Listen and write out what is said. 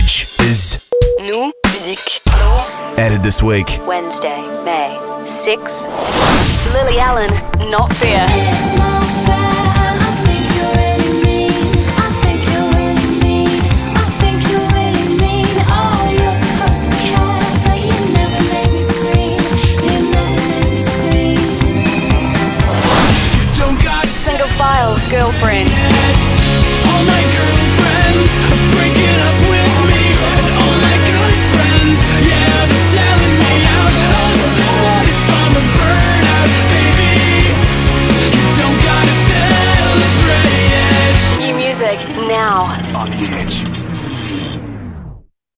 Which is New music. added this week. Wednesday, May 6. Lily Allen, Not Fear. It's not fair.